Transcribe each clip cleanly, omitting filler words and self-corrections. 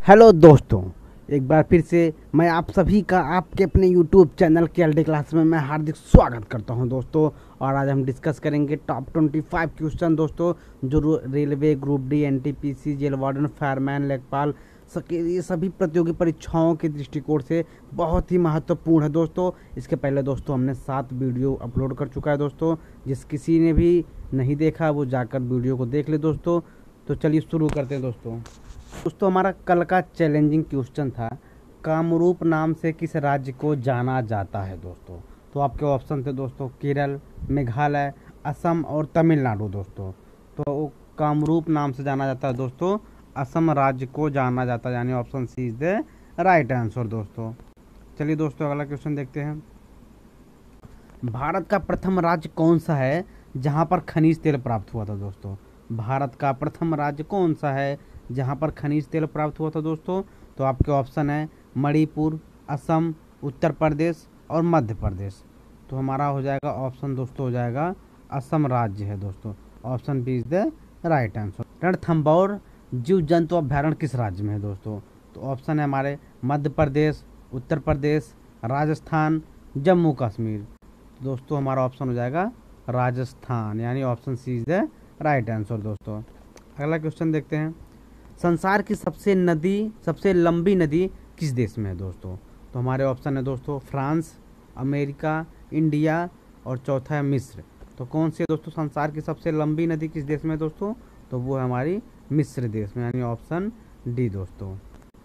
Hello दोस्तों, एक बार फिर से मैं आप सभी का आपके अपने यूट्यूब चैनल के एलडी क्लास में मैं हार्दिक स्वागत करता हूं दोस्तों। और आज हम डिस्कस करेंगे टॉप 25 क्वेश्चन दोस्तों, जो railway, group D, NTPC, jail warden, fireman, लेखपाल ये सभी प्रतियोगी परीक्षाओं के दृष्टिकोण से बहुत ही महत्वपूर्ण है दोस्तों। इसके पहले दोस्तों हमने 7 वीडियो अपलोड कर चुका है दोस्तों। जिस किसी ने भी नहीं देखा वो जाकर वीडियो को देख ले दोस्तों। तो चलिए शुरू करते हैं दोस्तों, हमारा कल का चैलेंजिंग क्वेश्चन था, कामरूप नाम से किस राज्य को जाना जाता है दोस्तों। तो आपके ऑप्शन थे दोस्तों केरल, मेघालय, असम और तमिलनाडु दोस्तों। तो कामरूप नाम से जाना जाता है दोस्तों, असम राज्य को जाना जाता है, यानी option C is the right answer दोस्तों। चलिए दोस्तों अगला क्वेश्चन देखते हैं। भारत का प्रथम राज्य कौन सा है जहां पर खनिज तेल प्राप्त हुआ था दोस्तों। भारत का प्रथम राज्य कौन सा है जहां पर खनिज तेल प्राप्त हुआ था दोस्तों। तो आपके ऑप्शन है मणिपुर, असम, उत्तर प्रदेश और मध्य प्रदेश। तो हमारा हो जाएगा ऑप्शन दोस्तों, हो जाएगा असम राज्य है दोस्तों। Option B is the right answer. Ranthambore जीव जंतु अभ्यारण्य किस राज्य में है दोस्तों। तो ऑप्शन है हमारे मध्य प्रदेश, उत्तर प्रदेश, राजस्थान, जम्मू कश्मीर। दोस्तों हमारा ऑप्शन हो जाएगा राजस्थान, यानी option C is the right answer दोस्तों। अगला क्वेश्चन देखते हैं। संसार की सबसे लंबी नदी किस देश में है दोस्तों। तो हमारे ऑप्शन है दोस्तों फ्रांस, अमेरिका, इंडिया और चौथा है मिस्र। तो कौन सी है दोस्तों संसार की सबसे लंबी नदी किस देश में है दोस्तों। तो वो है हमारी मिस्र देश में, यानी ऑप्शन डी दोस्तों।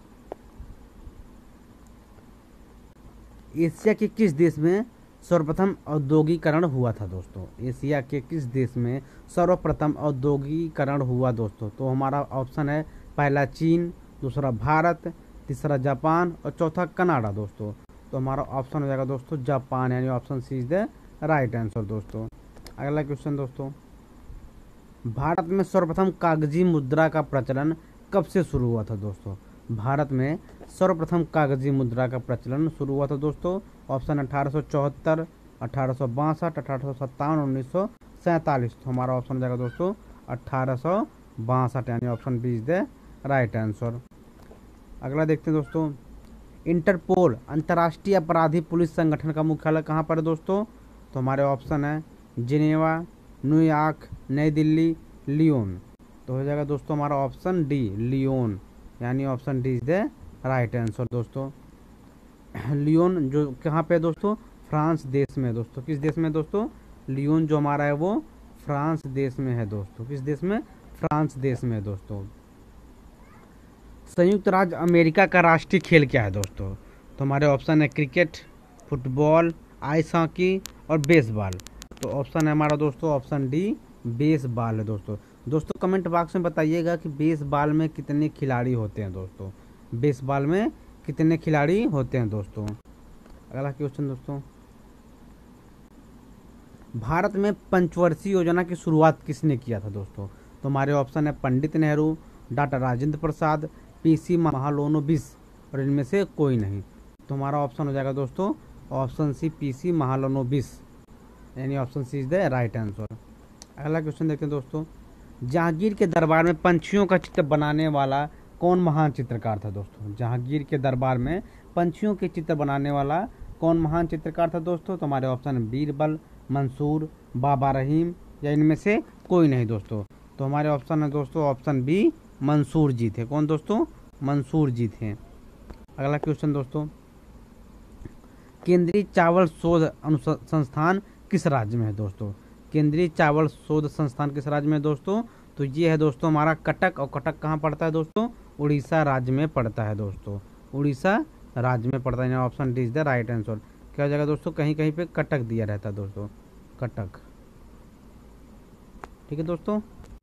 एशिया के किस देश में सर्वप्रथम औद्योगिकरण हुआ था दोस्तों। एशिया के किस देश में सर्वप्रथम औद्योगिकरण हुआ दोस्तों। तो हमारा ऑप्शन है पहला चीन, दूसरा भारत, तीसरा जापान और चौथा कनाडा दोस्तों। तो हमारा ऑप्शन हो जाएगा दोस्तों जापान, यानी option C is the right answer दोस्तों। अगला क्वेश्चन दोस्तों, भारत में सर्वप्रथम कागजी मुद्रा का प्रचलन कब से शुरू हुआ था दोस्तों। भारत में सर्वप्रथम कागजी मुद्रा का प्रचलन शुरू हुआ था दोस्तों। ऑप्शन 1874, 1862, 1857, 1947। तो हमारा ऑप्शन हो जाएगा दोस्तों 1862, यानी option B is the right answer. अगला देखते हैं दोस्तों, इंटरपोल अंतर्राष्ट्रीय अपराधी पुलिस संगठन का मुख्यालय कहाँ पर है दोस्तों। तो हमारे ऑप्शन है जिनेवा, न्यूयॉर्क, नई दिल्ली, लियोन। तो हो जाएगा दोस्तों हमारा ऑप्शन डी लियोन, यानी option D is the right answer दोस्तों। लियोन जो कहाँ पे है दोस्तों, फ्रांस देश में है दोस्तों। किस देश में दोस्तों, लियोन जो हमारा है वो फ्रांस देश में है दोस्तों। किस देश में, फ्रांस देश में है दोस्तों। संयुक्त राज्य अमेरिका का राष्ट्रीय खेल क्या है दोस्तों। तो हमारे ऑप्शन है क्रिकेट, फुटबॉल, आइस हॉकी और बेसबॉल। तो ऑप्शन है हमारा दोस्तों ऑप्शन डी बेसबॉल है दोस्तों। दोस्तों कमेंट बॉक्स में बताइएगा कि बेसबॉल में कितने खिलाड़ी होते हैं दोस्तों। बेसबॉल में कितने खिलाड़ी होते हैं दोस्तों। अगला क्वेश्चन दोस्तों, भारत में पंचवर्षीय योजना की शुरुआत किसने किया था दोस्तों। तो हमारे ऑप्शन है पंडित नेहरू, डॉक्टर राजेंद्र प्रसाद, पीसी महालोनोबिस और इनमें से कोई नहीं। तो हमारा ऑप्शन हो जाएगा दोस्तों ऑप्शन सी पीसी महालोनोबिस, यानी option C is the right answer. अगला क्वेश्चन देखते हैं दोस्तों, जहांगीर के दरबार में पंछियों का चित्र बनाने वाला कौन महान चित्रकार था दोस्तों। जहांगीर के दरबार में पंछियों के चित्र बनाने वाला कौन महान चित्रकार था दोस्तों। तो हमारे ऑप्शन है बीरबल, मंसूर, बाबा रहीम या इनमें से कोई नहीं दोस्तों। तो हमारे ऑप्शन है दोस्तों ऑप्शन बी मंसूर जी थे। कौन दोस्तों, मंसूर जी थे। अगला क्वेश्चन दोस्तों, केंद्रीय चावल शोध संस्थान किस राज्य में है दोस्तों। केंद्रीय चावल शोध संस्थान किस राज्य में है दोस्तों। तो ये है दोस्तों हमारा कटक, और कटक कहाँ पड़ता है दोस्तों, उड़ीसा राज्य में पड़ता है दोस्तों। उड़ीसा राज्य में पड़ता है, option D is the right answer. क्या हो जाएगा दोस्तों, कहीं कहीं पे कटक दिया रहता है दोस्तों, कटक। ठीक है दोस्तों।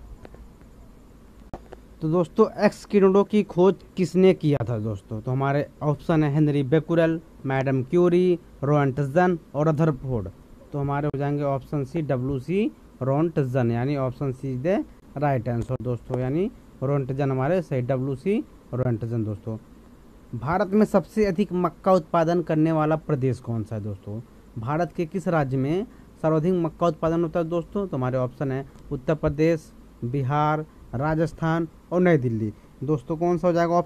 तो दोस्तों एक्स किरणों की खोज किसने किया था दोस्तों। तो हमारे ऑप्शन है Henry Becquerel, madam Curie, Roentgen और रदरफोर्ड। तो हमारे हो जाएंगे ऑप्शन सी WC रोएंटजन, यानी option C is the right answer दोस्तों, यानी रोएंटजन हमारे सही, WC रोएंटजन दोस्तों। भारत में सबसे अधिक मक्का उत्पादन करने वाला प्रदेश कौन सा है दोस्तों। भारत के किस राज्य में सर्वाधिक मक्का उत्पादन होता है दोस्तों। तो हमारे ऑप्शन है उत्तर प्रदेश, बिहार, राजस्थान और नई दिल्ली। दोस्तों कौन सा हो जाएगा ऑप्शन,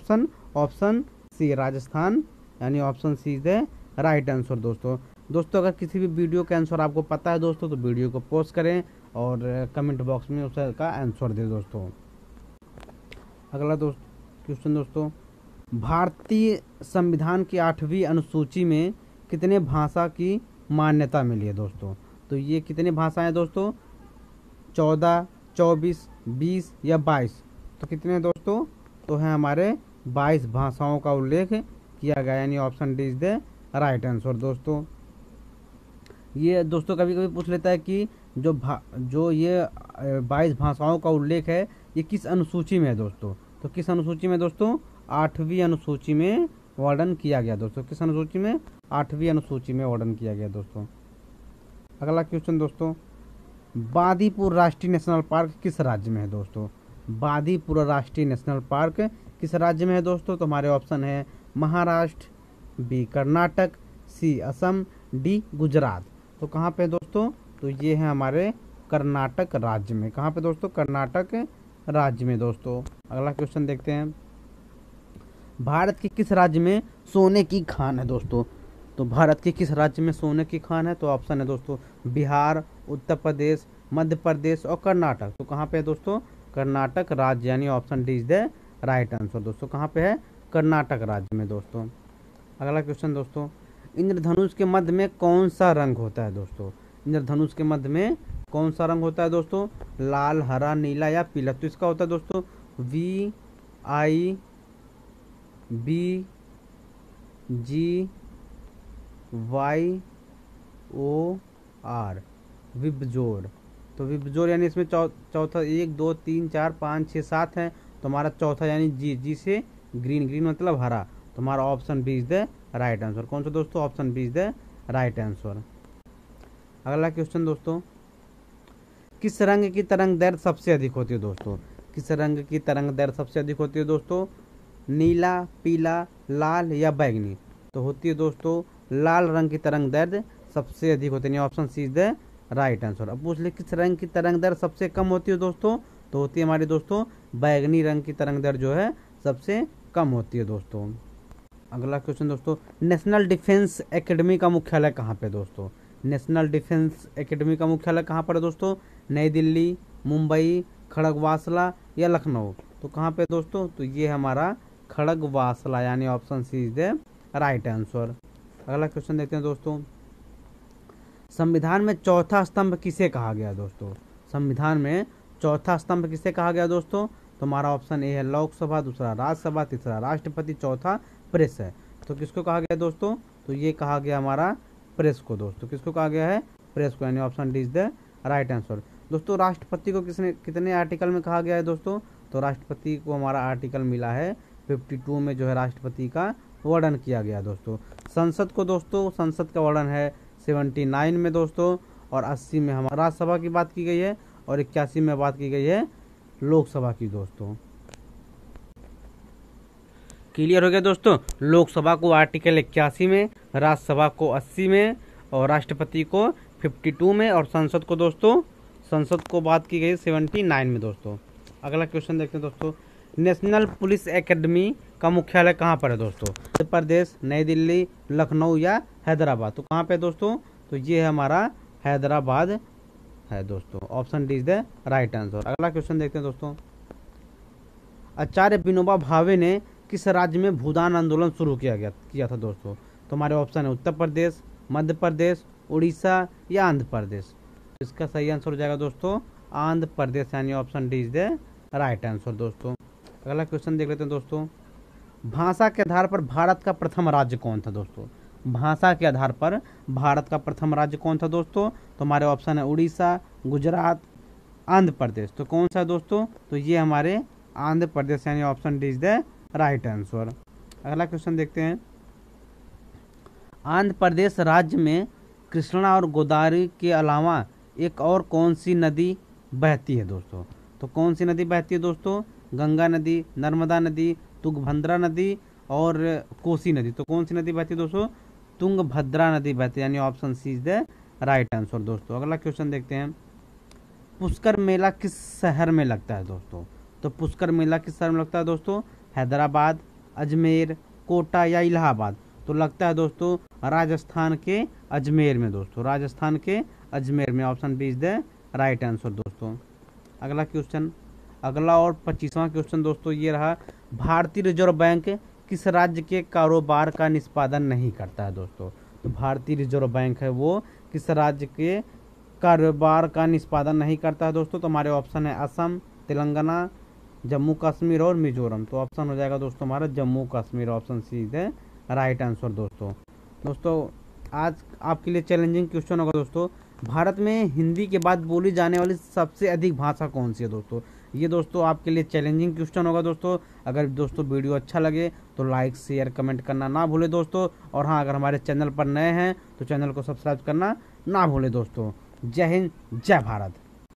ऑप्शन सी राजस्थान, यानी option C is the right answer दोस्तों। दोस्तों अगर किसी भी वीडियो का आंसर आपको पता है दोस्तों तो वीडियो को पोस्ट करें और कमेंट बॉक्स में उसका आंसर दें दोस्तों। अगला क्वेश्चन दोस्तों, भारतीय संविधान की 8वीं अनुसूची में कितने भाषा की मान्यता मिली है दोस्तों? तो ये कितने भाषाएं दोस्तों? 14, 24, 20 या 22? तो कितने दोस्तों? तो है हमारे 22 भाषाओं का उल्लेख किया गया, यानी option D is the right answer दोस्तों। ये दोस्तों कभी कभी पूछ लेता है कि जो ये 22 भाषाओं का उल्लेख है ये किस अनुसूची में है दोस्तों? तो किस अनुसूची में दोस्तों? 8वीं अनुसूची में वर्णन किया गया दोस्तों। किस अनुसूची में? 8वीं अनुसूची में वर्णन किया गया दोस्तों। अगला क्वेश्चन दोस्तों, बांदीपुर राष्ट्रीय नेशनल पार्क किस राज्य में है दोस्तों? बांदीपुर राष्ट्रीय नेशनल पार्क किस राज्य में है दोस्तों? तो हमारे ऑप्शन है Maharashtra, B Karnataka, C Assam, D Gujarat. तो कहाँ पे दोस्तों? तो ये है हमारे कर्नाटक राज्य में। कहाँ पे दोस्तों? कर्नाटक राज्य में दोस्तों। अगला क्वेश्चन देखते हैं, भारत के किस राज्य में सोने की खान है दोस्तों? तो भारत के किस राज्य में सोने की खान है? तो ऑप्शन है दोस्तों बिहार, उत्तर प्रदेश, मध्य प्रदेश और कर्नाटक। तो कहाँ पे है दोस्तों? कर्नाटक राज्य, यानी option D is the right answer दोस्तों। कहाँ पे है? कर्नाटक राज्य में दोस्तों। अगला क्वेश्चन दोस्तों, इंद्रधनुष के मध्य में कौन सा रंग होता है दोस्तों? इंद्रधनुष के मध्य में कौन सा रंग होता है दोस्तों? लाल, हरा, नीला या पीला? तो इसका होता है दोस्तों VIBGOR, विबजोर। तो विबजोर यानी इसमें चौथा 1 2 3 4 5 6 7 है, तो हमारा चौथा यानी जी से ग्रीन, ग्रीन मतलब हरा। तो हमारा option B is the right answer. कौन सा दोस्तों? Option B is the right answer. अगला क्वेश्चन दोस्तों, किस रंग की तरंग दैर्घ्य सबसे अधिक होती है दोस्तों? किस रंग की तरंग दैर्घ्य सबसे अधिक होती है दोस्तों? नीला, पीला, लाल या बैंगनी? तो होती है दोस्तों लाल रंग की तरंग दैर्घ्य सबसे अधिक होती है, option C is the right answer. अब पूछ ले किस रंग की तरंग दैर्घ्य सबसे कम होती है दोस्तों? तो होती है हमारी दोस्तों बैंगनी रंग की तरंग दैर्घ्य जो है सबसे कम होती है दोस्तों। अगला क्वेश्चन दोस्तों, नेशनल डिफेंस एकेडमी का मुख्यालय कहाँ पे दोस्तों? नेशनल डिफेंस एकेडमी का मुख्यालय कहाँ पर है दोस्तों? नई दिल्ली, मुंबई, खड़गवासला या लखनऊ? तो कहाँ पे दोस्तों? तो ये हमारा खड़गवासला, यानी option C is the right answer. अगला क्वेश्चन देखते हैं दोस्तों, संविधान में चौथा स्तंभ किसे कहा गया दोस्तों? संविधान में चौथा स्तंभ किसे कहा गया दोस्तों? तो हमारा ऑप्शन ए है लोकसभा, दूसरा राज्यसभा, तीसरा राष्ट्रपति, चौथा प्रेस है। तो किसको कहा गया दोस्तों? तो ये कहा गया हमारा प्रेस को दोस्तों। किसको कहा गया है? प्रेस को, यानी option D is the right answer दोस्तों। राष्ट्रपति को कितने आर्टिकल में कहा गया है दोस्तों? तो राष्ट्रपति को हमारा आर्टिकल मिला है 52 में, जो है राष्ट्रपति का वर्णन किया गया दोस्तों। संसद को दोस्तों, संसद का वर्णन है 79 में दोस्तों, और 80 में हमारा राज्यसभा की बात की गई है, और 81 में बात की गई है लोकसभा की दोस्तों। क्लियर हो गया दोस्तों? लोकसभा को आर्टिकल 81 में, राज्यसभा को 80 में, और राष्ट्रपति को 52 में, और संसद को दोस्तों, संसद को बात की गई 79 में दोस्तों। अगला क्वेश्चन देखते हैं दोस्तों, नेशनल पुलिस एकेडमी का मुख्यालय कहाँ पर है दोस्तों? मध्य प्रदेश, नई दिल्ली, लखनऊ या हैदराबाद? तो कहाँ पे दोस्तों? तो ये है हमारा हैदराबाद है दोस्तों। Option D is the right answer. अगला क्वेश्चन देखते हैं दोस्तों, आचार्य विनोबा भावे ने किस राज्य में भूदान आंदोलन शुरू किया था दोस्तों? तो हमारे ऑप्शन है उत्तर प्रदेश, मध्य प्रदेश, उड़ीसा या आंध्र प्रदेश? इसका सही आंसर हो जाएगा दोस्तों आंध्र प्रदेश, यानी option D is the right answer दोस्तों। अगला क्वेश्चन देख लेते हैं दोस्तों, भाषा के आधार पर भारत का प्रथम राज्य कौन था दोस्तों? भाषा के आधार पर भारत का प्रथम राज्य कौन था दोस्तों? तो हमारे ऑप्शन है उड़ीसा, गुजरात, आंध्र प्रदेश। तो कौन सा दोस्तों? तो ये हमारे आंध्र प्रदेश, यानी option D is the right answer. अगला क्वेश्चन देखते हैं, आंध्र प्रदेश राज्य में कृष्णा और गोदावरी के अलावा एक और कौन सी नदी बहती है दोस्तों? तो कौन सी नदी बहती है दोस्तों? गंगा नदी, नर्मदा नदी, तुंगभद्रा नदी और कोसी नदी। तो कौन सी नदी बहती है दोस्तों? तुंगभद्रा नदी बहती है, यानी option C is the right answer दोस्तों। अगला क्वेश्चन देखते हैं, पुष्कर मेला किस शहर में लगता है दोस्तों? तो पुष्कर मेला किस शहर में लगता है दोस्तों? हैदराबाद, अजमेर, कोटा या इलाहाबाद? तो लगता है दोस्तों राजस्थान के अजमेर में दोस्तों, राजस्थान के अजमेर में। Option B is the right answer दोस्तों। अगला क्वेश्चन, अगला और 25वां क्वेश्चन दोस्तों ये रहा, भारतीय रिजर्व बैंक किस राज्य के कारोबार का निष्पादन नहीं करता है दोस्तों? तो भारतीय रिजर्व बैंक है वो किस राज्य के कारोबार का निष्पादन नहीं करता है दोस्तों? तो हमारे ऑप्शन है असम, तेलंगाना, जम्मू कश्मीर और मिजोरम। तो ऑप्शन हो जाएगा दोस्तों हमारा Jammu Kashmir. Option C is the right answer दोस्तों। दोस्तों आज आपके लिए चैलेंजिंग क्वेश्चन होगा दोस्तों, भारत में हिंदी के बाद बोली जाने वाली सबसे अधिक भाषा कौन सी है दोस्तों? ये दोस्तों आपके लिए चैलेंजिंग क्वेश्चन होगा दोस्तों। अगर दोस्तों वीडियो अच्छा लगे तो लाइक शेयर कमेंट करना ना भूले दोस्तों। और हाँ, अगर हमारे चैनल पर नए हैं तो चैनल को सब्सक्राइब करना ना भूले दोस्तों। जय हिंद, जय भारत।